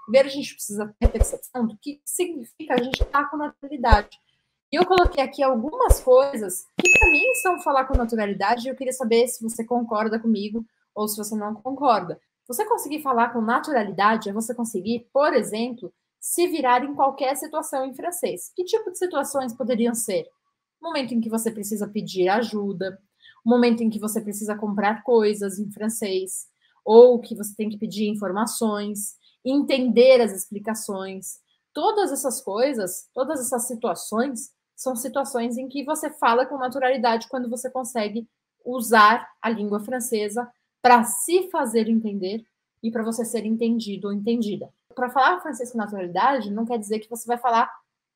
primeiro a gente precisa ter a percepção do que significa a gente estar com naturalidade. E eu coloquei aqui algumas coisas que para mim são falar com naturalidade e eu queria saber se você concorda comigo ou se você não concorda. Você conseguir falar com naturalidade é você conseguir, por exemplo, se virar em qualquer situação em francês. Que tipo de situações poderiam ser? O momento em que você precisa pedir ajuda, o momento em que você precisa comprar coisas em francês, ou que você tem que pedir informações, entender as explicações. Todas essas coisas, todas essas situações, são situações em que você fala com naturalidade quando você consegue usar a língua francesa para se fazer entender e para você ser entendido ou entendida. Para falar francês com naturalidade, não quer dizer que você vai falar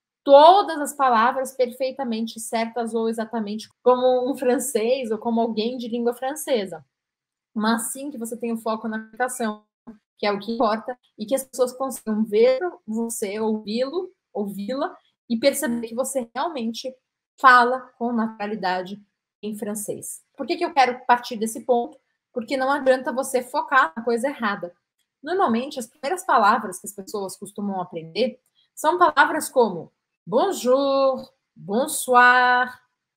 todas as palavras perfeitamente certas ou exatamente como um francês ou como alguém de língua francesa. Mas sim que você tenha o foco na aplicação, que é o que importa, e que as pessoas consigam ver você, ouvi-la, e perceber que você realmente fala com naturalidade em francês. Por que eu quero partir desse ponto? Porque não adianta você focar na coisa errada. Normalmente, as primeiras palavras que as pessoas costumam aprender são palavras como bonjour, bonsoir,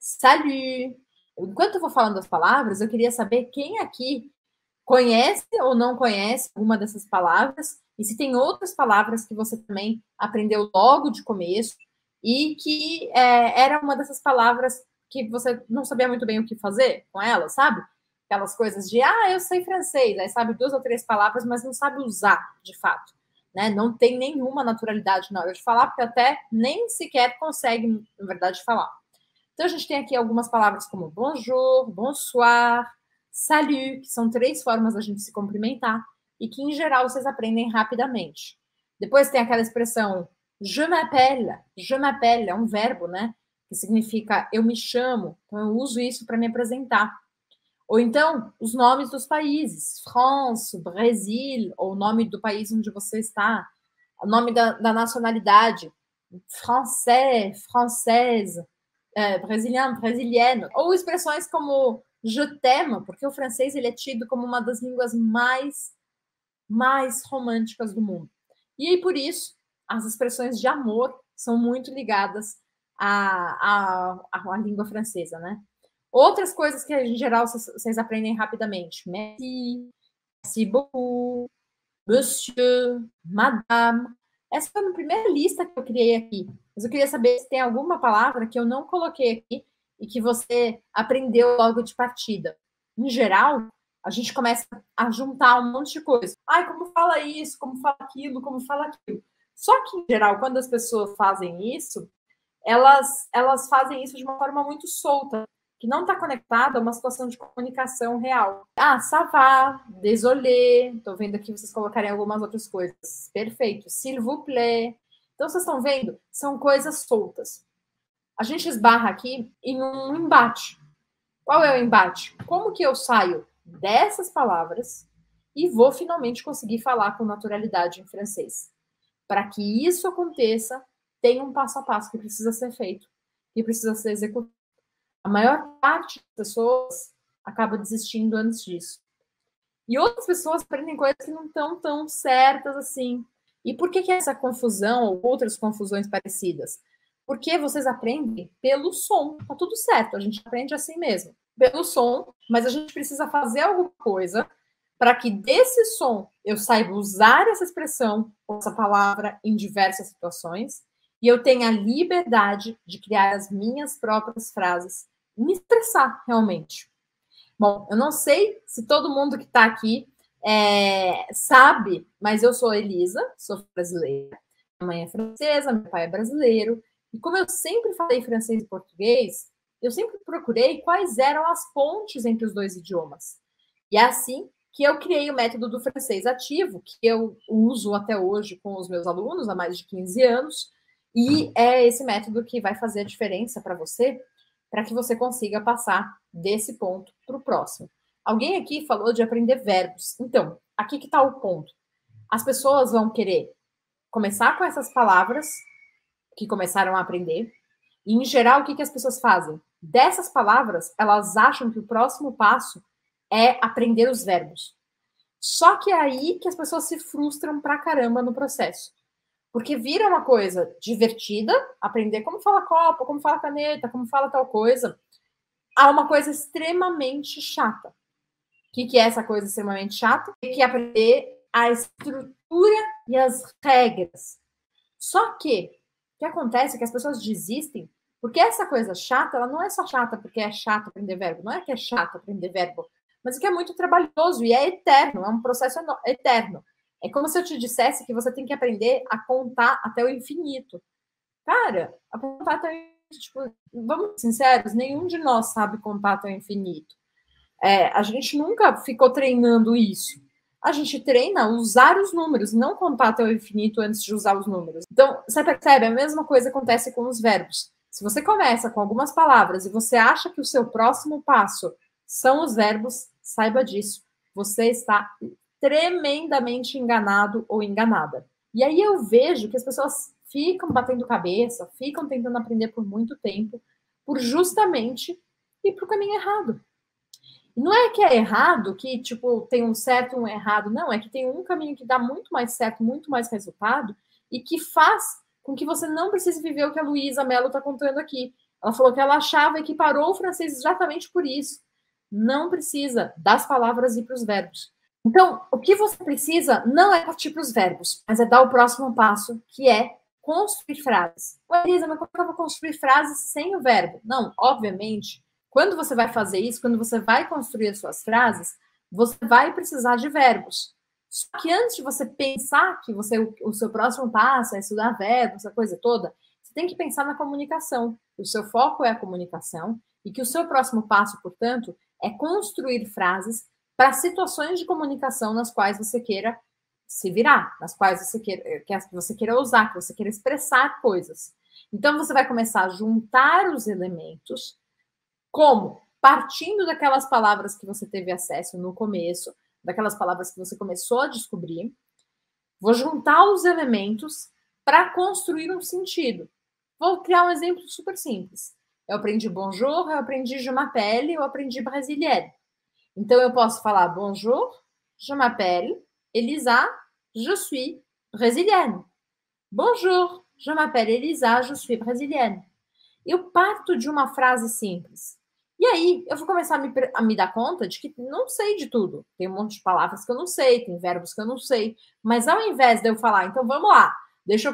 salut. Enquanto eu vou falando as palavras, eu queria saber quem aqui conhece ou não conhece alguma dessas palavras e se tem outras palavras que você também aprendeu logo de começo e que era uma dessas palavras que você não sabia muito bem o que fazer com elas, sabe? Aquelas coisas de, eu sei francês, aí sabe 2 ou 3 palavras, mas não sabe usar, de fato. Né? Não tem nenhuma naturalidade na hora de falar, porque até nem sequer consegue, na verdade, falar. Então, a gente tem aqui algumas palavras como bonjour, bonsoir, salut, que são 3 formas da gente se cumprimentar e que, em geral, vocês aprendem rapidamente. Depois tem aquela expressão je m'appelle, é um verbo, né? Que significa eu me chamo, então eu uso isso para me apresentar. Ou então, os nomes dos países, France, Brasil, ou o nome do país onde você está, o nome da nacionalidade, français, française, brasiliano, brasiliano, ou expressões como je t'aime, porque o francês ele é tido como uma das línguas mais românticas do mundo. E aí, por isso, as expressões de amor são muito ligadas à língua francesa, né? Outras coisas que, em geral, vocês aprendem rapidamente. Merci, merci beaucoup, monsieur, madame. Essa foi a primeira lista que eu criei aqui. Mas eu queria saber se tem alguma palavra que eu não coloquei aqui e que você aprendeu logo de partida. Em geral, a gente começa a juntar um monte de coisa. Como fala isso, como fala aquilo, como fala aquilo. Só que, em geral, quando as pessoas fazem isso, elas fazem isso de uma forma muito solta, que não está conectada a uma situação de comunicação real. Ça va, désolé, estou vendo aqui vocês colocarem algumas outras coisas. Perfeito, s'il vous plaît. Então, vocês estão vendo? São coisas soltas. A gente esbarra aqui em um embate. Qual é o embate? Como que eu saio dessas palavras e vou finalmente conseguir falar com naturalidade em francês? Para que isso aconteça, tem um passo a passo que precisa ser feito e precisa ser executado. A maior parte das pessoas acaba desistindo antes disso. E outras pessoas aprendem coisas que não estão tão certas assim. E por que essa confusão ou outras confusões parecidas? Porque vocês aprendem pelo som. Tá tudo certo, a gente aprende assim mesmo, pelo som, mas a gente precisa fazer alguma coisa para que desse som eu saiba usar essa expressão, essa palavra em diversas situações, e eu tenha a liberdade de criar as minhas próprias frases, me expressar realmente. Bom, eu não sei se todo mundo que está aqui sabe, mas eu sou Elisa, sou brasileira. Minha mãe é francesa, meu pai é brasileiro. E como eu sempre falei francês e português, eu sempre procurei quais eram as pontes entre os 2 idiomas. E é assim que eu criei o método do francês ativo, que eu uso até hoje com os meus alunos há mais de 15 anos. E é esse método que vai fazer a diferença para você, para que você consiga passar desse ponto para o próximo. Alguém aqui falou de aprender verbos. Então, aqui que está o ponto. As pessoas vão querer começar com essas palavras que começaram a aprender. E, em geral, o que as pessoas fazem? Dessas palavras, elas acham que o próximo passo é aprender os verbos. Só que é aí que as pessoas se frustram pra caramba no processo. Porque vira uma coisa divertida, aprender como fala copo, como fala caneta, como fala tal coisa, a uma coisa extremamente chata. O que é essa coisa extremamente chata? Tem que aprender a estrutura e as regras. Só que o que acontece é que as pessoas desistem porque essa coisa chata, ela não é só chata porque é chato aprender verbo, não é que é chato aprender verbo, mas que é muito trabalhoso e é eterno, é um processo eterno. É como se eu te dissesse que você tem que aprender a contar até o infinito. Cara, a contar até o infinito, tipo, vamos ser sinceros, nenhum de nós sabe contar até o infinito. A gente nunca ficou treinando isso. A gente treina usar os números, não contar até o infinito antes de usar os números. Então, você percebe, a mesma coisa acontece com os verbos. Se você começa com algumas palavras e você acha que o seu próximo passo são os verbos, saiba disso. Você está tremendamente enganado ou enganada. E aí eu vejo que as pessoas ficam batendo cabeça, ficam tentando aprender por muito tempo, por justamente ir para o caminho errado. E não é que é errado, que tipo tem um certo e um errado, não, é que tem um caminho que dá muito mais certo, muito mais resultado, e que faz com que você não precise viver o que a Luísa Mello está contando aqui. Ela falou que ela achava que parou o francês exatamente por isso. Não precisa das palavras ir para os verbos. Então, o que você precisa não é partir para os verbos, mas é dar o próximo passo, que é construir frases. Elisa, mas como eu vou construir frases sem o verbo? Não, obviamente, quando você vai fazer isso, quando você vai construir as suas frases, você vai precisar de verbos. Só que antes de você pensar que o seu próximo passo é estudar verbos, essa coisa toda, você tem que pensar na comunicação. O seu foco é a comunicação e que o seu próximo passo, portanto, é construir frases para situações de comunicação nas quais você queira se virar, nas quais você queira usar, que você queira expressar coisas. Então, você vai começar a juntar os elementos, como? Partindo daquelas palavras que você teve acesso no começo, daquelas palavras que você começou a descobrir, vou juntar os elementos para construir um sentido. Vou criar um exemplo super simples. Eu aprendi bonjour, eu aprendi je m'appelle, eu aprendi brésilienne. Então, eu posso falar bonjour, je m'appelle Elisa, je suis brésilienne. Bonjour, je m'appelle Elisa, je suis brésilienne. Eu parto de uma frase simples. E aí, eu vou começar a me dar conta de que não sei de tudo. Tem um monte de palavras que eu não sei, tem verbos que eu não sei. Mas ao invés de eu falar, então vamos lá, deixa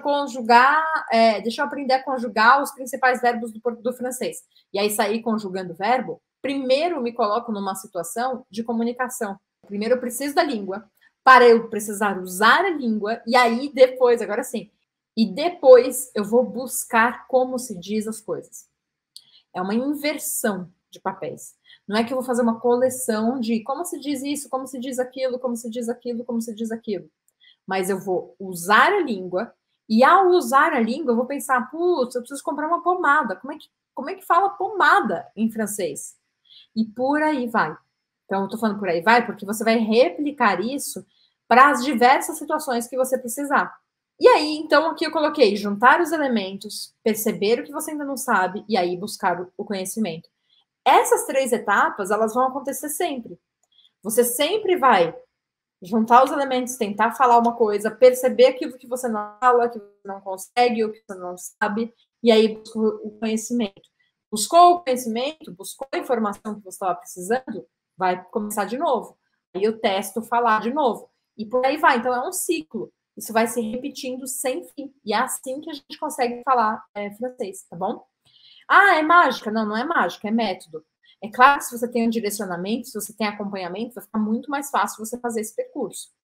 eu aprender a conjugar os principais verbos do francês. E aí sair conjugando o verbo, primeiro me coloco numa situação de comunicação. Primeiro eu preciso da língua, para eu precisar usar a língua, e aí depois, agora sim, e depois eu vou buscar como se diz as coisas. É uma inversão de papéis. Não é que eu vou fazer uma coleção de como se diz isso, como se diz aquilo, como se diz aquilo, como se diz aquilo. Mas eu vou usar a língua e ao usar a língua eu vou pensar, putz, eu preciso comprar uma pomada. Como é que fala pomada em francês? E por aí vai. Então, eu tô falando por aí vai porque você vai replicar isso para as diversas situações que você precisar. E aí, então, aqui eu coloquei juntar os elementos, perceber o que você ainda não sabe e aí buscar o conhecimento. Essas 3 etapas, elas vão acontecer sempre. Você sempre vai juntar os elementos, tentar falar uma coisa, perceber aquilo que você não fala, que você não consegue, o que você não sabe, e aí busca o conhecimento. Buscou o conhecimento, buscou a informação que você estava precisando, vai começar de novo. Aí eu testo falar de novo. E por aí vai. Então, é um ciclo. Isso vai se repetindo sem fim. E é assim que a gente consegue falar francês, tá bom? Ah, é mágica? Não, não é mágica, é método. É claro que se você tem um direcionamento, se você tem acompanhamento, vai ficar muito mais fácil você fazer esse percurso.